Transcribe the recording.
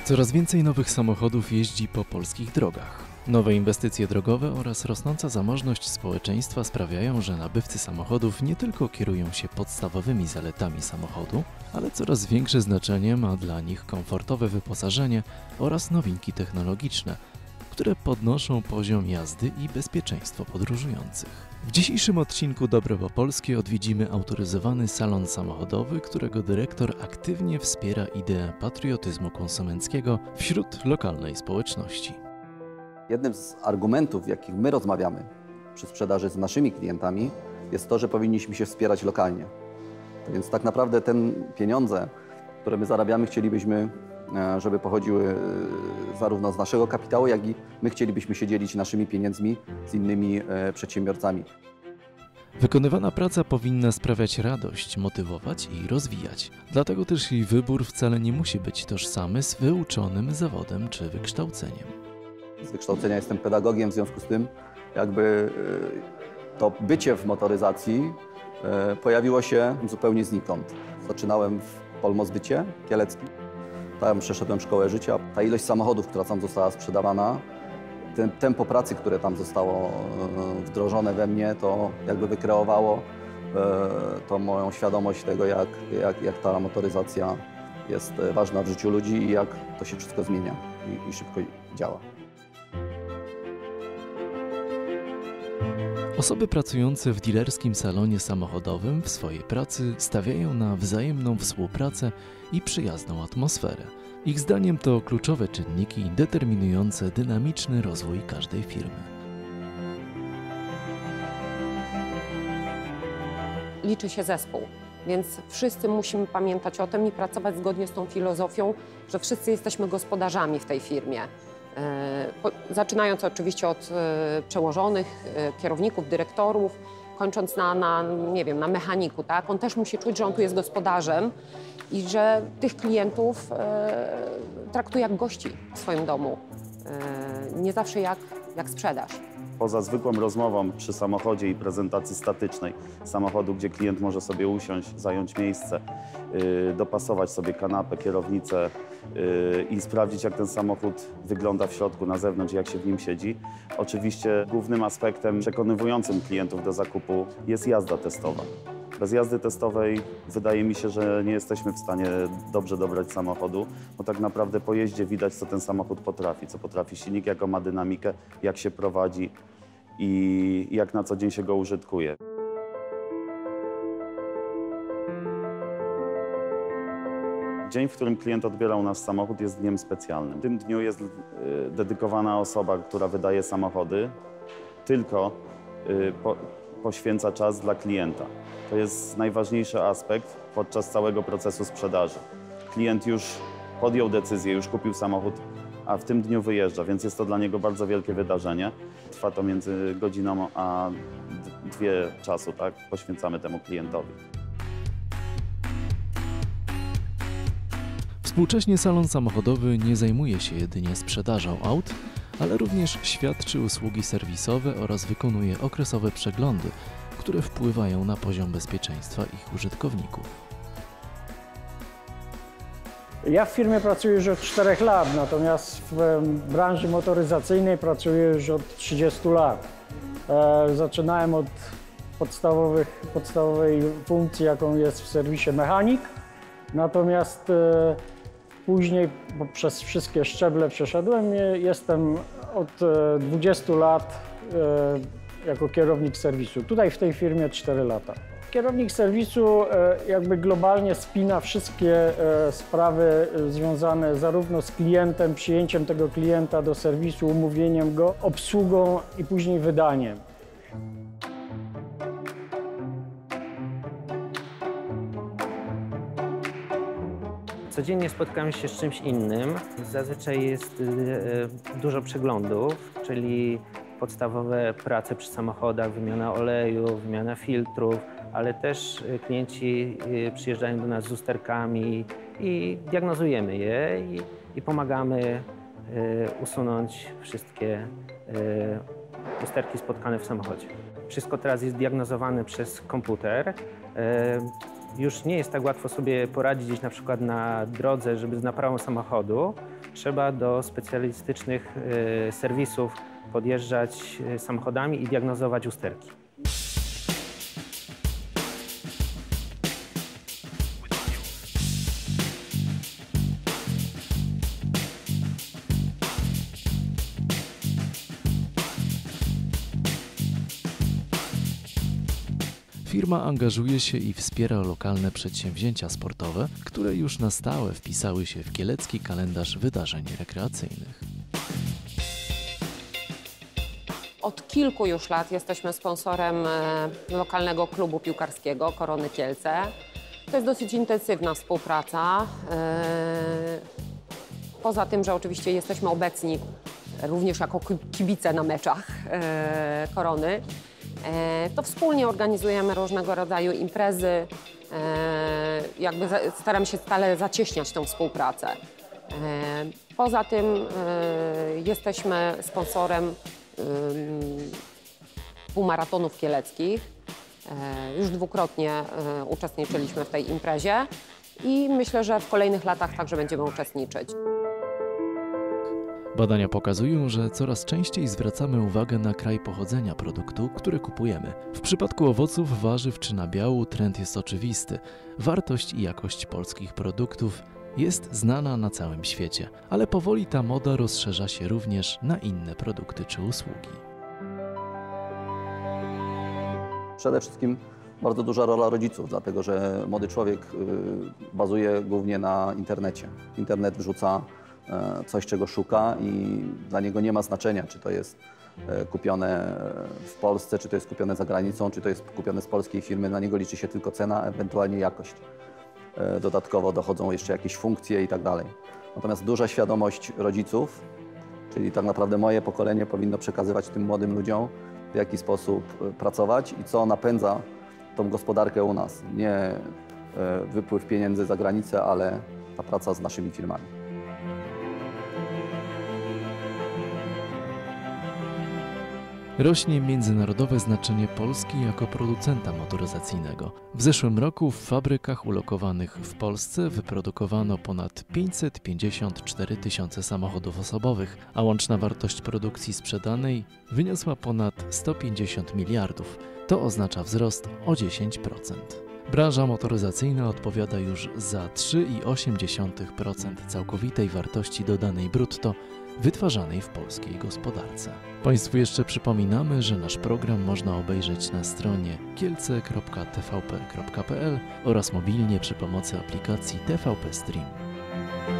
Coraz więcej nowych samochodów jeździ po polskich drogach. Nowe inwestycje drogowe oraz rosnąca zamożność społeczeństwa sprawiają, że nabywcy samochodów nie tylko kierują się podstawowymi zaletami samochodu, ale coraz większe znaczenie ma dla nich komfortowe wyposażenie oraz nowinki technologiczne, które podnoszą poziom jazdy i bezpieczeństwo podróżujących. W dzisiejszym odcinku Dobre po polskie odwiedzimy autoryzowany salon samochodowy, którego dyrektor aktywnie wspiera ideę patriotyzmu konsumenckiego wśród lokalnej społeczności. Jednym z argumentów, jakich my rozmawiamy przy sprzedaży z naszymi klientami, jest to, że powinniśmy się wspierać lokalnie. Więc tak naprawdę te pieniądze, które my zarabiamy, chcielibyśmy, żeby pochodziły zarówno z naszego kapitału, jak i my chcielibyśmy się dzielić naszymi pieniędzmi z innymi przedsiębiorcami. Wykonywana praca powinna sprawiać radość, motywować i rozwijać. Dlatego też jej wybór wcale nie musi być tożsamy z wyuczonym zawodem czy wykształceniem. Z wykształcenia jestem pedagogiem, w związku z tym jakby to bycie w motoryzacji pojawiło się zupełnie znikąd. Zaczynałem w Polmozbycie Kieleckim, tam przeszedłem szkołę życia. Ta ilość samochodów, która tam została sprzedawana, tempo pracy, które tam zostało wdrożone we mnie, to jakby wykreowało tą moją świadomość tego, jak ta motoryzacja jest ważna w życiu ludzi i jak to się wszystko zmienia i szybko działa. Osoby pracujące w dilerskim salonie samochodowym w swojej pracy stawiają na wzajemną współpracę i przyjazną atmosferę. Ich zdaniem to kluczowe czynniki determinujące dynamiczny rozwój każdej firmy. Liczy się zespół, więc wszyscy musimy pamiętać o tym i pracować zgodnie z tą filozofią, że wszyscy jesteśmy gospodarzami w tej firmie. Zaczynając oczywiście od przełożonych, kierowników, dyrektorów, kończąc nie wiem, na mechaniku, tak? On też musi czuć, że on tu jest gospodarzem i że tych klientów traktuje jak gości w swoim domu, nie zawsze jak sprzedaż. Poza zwykłą rozmową przy samochodzie i prezentacji statycznej samochodu, gdzie klient może sobie usiąść, zająć miejsce, dopasować sobie kanapę, kierownicę i sprawdzić, jak ten samochód wygląda w środku, na zewnątrz, jak się w nim siedzi. Oczywiście głównym aspektem przekonywującym klientów do zakupu jest jazda testowa. Bez jazdy testowej wydaje mi się, że nie jesteśmy w stanie dobrze dobrać samochodu, bo tak naprawdę po jeździe widać, co ten samochód potrafi, co potrafi silnik, jaką ma dynamikę, jak się prowadzi i jak na co dzień się go użytkuje. Dzień, w którym klient odbierał nasz samochód, jest dniem specjalnym. W tym dniu jest dedykowana osoba, która wydaje samochody, tylko poświęca czas dla klienta. To jest najważniejszy aspekt podczas całego procesu sprzedaży. Klient już podjął decyzję, już kupił samochód, a w tym dniu wyjeżdża, więc jest to dla niego bardzo wielkie wydarzenie. Trwa to między godziną a 2 czasu, tak? Poświęcamy temu klientowi. Współcześnie salon samochodowy nie zajmuje się jedynie sprzedażą aut, ale również świadczy usługi serwisowe oraz wykonuje okresowe przeglądy, które wpływają na poziom bezpieczeństwa ich użytkowników. Ja w firmie pracuję już od 4 lat, natomiast w branży motoryzacyjnej pracuję już od 30 lat. Zaczynałem od podstawowej funkcji, jaką jest w serwisie mechanik, natomiast później przez wszystkie szczeble przeszedłem. Jestem od 20 lat jako kierownik serwisu. Tutaj w tej firmie 4 lata. Kierownik serwisu jakby globalnie spina wszystkie sprawy związane zarówno z klientem, przyjęciem tego klienta do serwisu, umówieniem go, obsługą i później wydaniem. Codziennie spotykamy się z czymś innym. Zazwyczaj jest dużo przeglądów, czyli podstawowe prace przy samochodach, wymiana oleju, wymiana filtrów, ale też klienci przyjeżdżają do nas z usterkami i diagnozujemy je i pomagamy usunąć wszystkie usterki spotkane w samochodzie. Wszystko teraz jest diagnozowane przez komputer. Już nie jest tak łatwo sobie poradzić gdzieś na przykład na drodze, żeby z naprawą samochodu, trzeba do specjalistycznych serwisów podjeżdżać samochodami i diagnozować usterki. Firma angażuje się i wspiera lokalne przedsięwzięcia sportowe, które już na stałe wpisały się w kielecki kalendarz wydarzeń rekreacyjnych. Od kilku już lat jesteśmy sponsorem lokalnego klubu piłkarskiego Korony Kielce. To jest dosyć intensywna współpraca. Poza tym, że oczywiście jesteśmy obecni również jako kibice na meczach Korony, to wspólnie organizujemy różnego rodzaju imprezy. Jakby staramy się stale zacieśniać tę współpracę. Poza tym jesteśmy sponsorem półmaratonów kieleckich. Już dwukrotnie uczestniczyliśmy w tej imprezie i myślę, że w kolejnych latach także będziemy uczestniczyć. Badania pokazują, że coraz częściej zwracamy uwagę na kraj pochodzenia produktu, który kupujemy. W przypadku owoców, warzyw czy nabiału trend jest oczywisty. Wartość i jakość polskich produktów jest znana na całym świecie, ale powoli ta moda rozszerza się również na inne produkty czy usługi. Przede wszystkim bardzo duża rola rodziców, dlatego że młody człowiek bazuje głównie na internecie. Internet wrzuca coś, czego szuka i dla niego nie ma znaczenia, czy to jest kupione w Polsce, czy to jest kupione za granicą, czy to jest kupione z polskiej firmy. Dla niego liczy się tylko cena, ewentualnie jakość. Dodatkowo dochodzą jeszcze jakieś funkcje i tak dalej. Natomiast duża świadomość rodziców, czyli tak naprawdę moje pokolenie powinno przekazywać tym młodym ludziom, w jaki sposób pracować i co napędza tą gospodarkę u nas. Nie wypływ pieniędzy za granicę, ale ta praca z naszymi firmami. Rośnie międzynarodowe znaczenie Polski jako producenta motoryzacyjnego. W zeszłym roku w fabrykach ulokowanych w Polsce wyprodukowano ponad 554 tysiące samochodów osobowych, a łączna wartość produkcji sprzedanej wyniosła ponad 150 miliardów. To oznacza wzrost o 10%. Branża motoryzacyjna odpowiada już za 3,8% całkowitej wartości dodanej brutto wytwarzanej w polskiej gospodarce. Państwu jeszcze przypominamy, że nasz program można obejrzeć na stronie kielce.tvp.pl oraz mobilnie przy pomocy aplikacji TVP Stream.